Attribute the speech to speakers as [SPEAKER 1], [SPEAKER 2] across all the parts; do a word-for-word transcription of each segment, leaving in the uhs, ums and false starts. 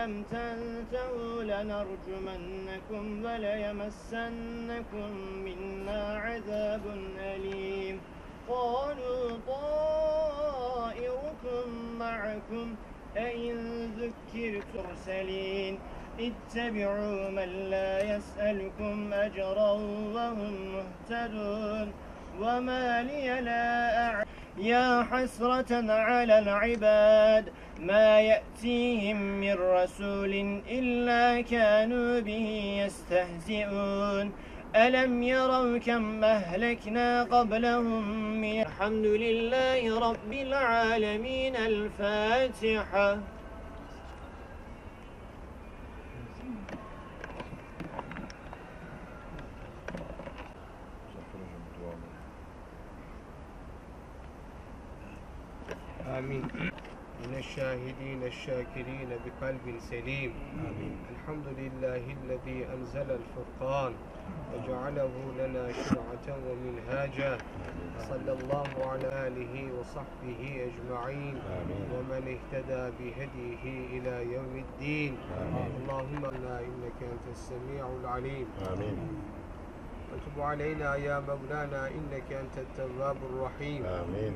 [SPEAKER 1] لم تنتهوا لنرجمنكم وليمسنكم منا عذاب أليم قالوا طائركم معكم أئن ذكرتم مرسلين اتبعوا من لا يسألكم أجرا وهم مهتدون وما لي لا أعلم يا حسرة على العباد ما يأتيهم من رسول إلا كانوا به يستهزئون ألم يروا كم أهلكنا قبلهم من الحمد لله رب العالمين الفاتحة.
[SPEAKER 2] آمين. من الشاهدين الشاكرين بقلب سليم. آمين. الحمد لله الذي أنزل الفرقان وجعله لنا شرعة ومنهاجا. صلى الله على آله وصحبه أجمعين. آمين. ومن اهتدى بهديه إلى يوم الدين. آمين. اللهم إنك أنت السميع العليم. آمين. وتب علينا يا مولانا إنك أنت التواب الرحيم. آمين.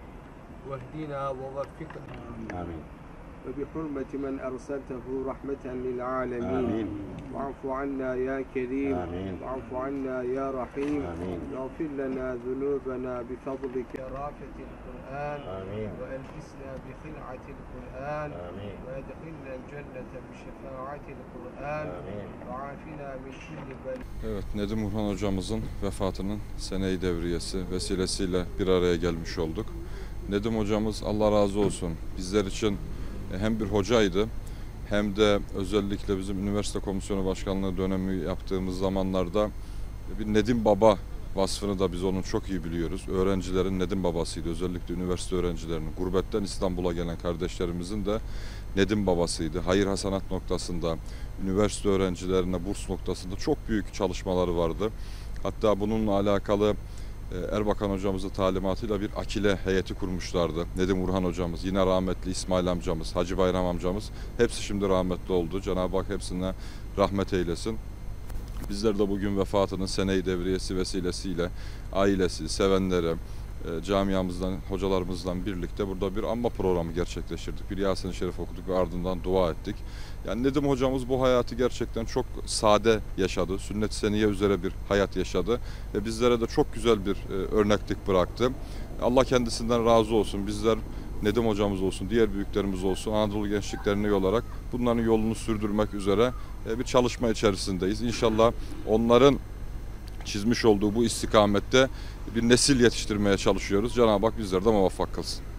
[SPEAKER 2] واهدنا ووفقنا. آمين. وبحرمة من أرسلته رحمة للعالمين. آمين. واعف عنا يا كريم. آمين. واعف عنا يا رحيم. آمين. واغفر لنا ذنوبنا بفضلك يا رافة القرآن. آمين. وألبسنا بخلعة القرآن. آمين. وأدخلنا الجنة بشفاعة القرآن. آمين. وعافنا من كل بلاء.
[SPEAKER 3] Evet, Nedim Urhan hocamızın vefatının sene-i devriyesi vesilesiyle bir araya gelmiş olduk. Nedim hocamız Allah razı olsun bizler için hem bir hocaydı hem de özellikle bizim üniversite komisyonu başkanlığı dönemi yaptığımız zamanlarda bir Nedim Baba vasfını da biz onun çok iyi biliyoruz. Öğrencilerin Nedim babasıydı. Özellikle üniversite öğrencilerinin, gurbetten İstanbul'a gelen kardeşlerimizin de Nedim babasıydı. Hayır hasanat noktasında, üniversite öğrencilerine burs noktasında çok büyük çalışmaları vardı. Hatta bununla alakalı Erbakan hocamızın talimatıyla bir akile heyeti kurmuşlardı. Nedim Urhan hocamız, yine rahmetli İsmail amcamız, Hacı Bayram amcamız, hepsi şimdi rahmetli oldu. Cenab-ı Hak hepsine rahmet eylesin. Bizler de bugün vefatının sene-i devriyesi vesilesiyle ailesi, sevenleri, camiamızdan, hocalarımızla birlikte burada bir anma programı gerçekleştirdik. Bir Yasin-i Şerif okuduk ve ardından dua ettik. Yani Nedim hocamız bu hayatı gerçekten çok sade yaşadı. Sünnet-i seniye üzere bir hayat yaşadı. Ve bizlere de çok güzel bir örneklik bıraktı. Allah kendisinden razı olsun. Bizler Nedim hocamız olsun, diğer büyüklerimiz olsun, Anadolu Gençlik Derneği olarak bunların yolunu sürdürmek üzere bir çalışma içerisindeyiz. İnşallah onların çizmiş olduğu bu istikamette bir nesil yetiştirmeye çalışıyoruz. Cenab-ı Hak bizleri de muvaffak kılsın.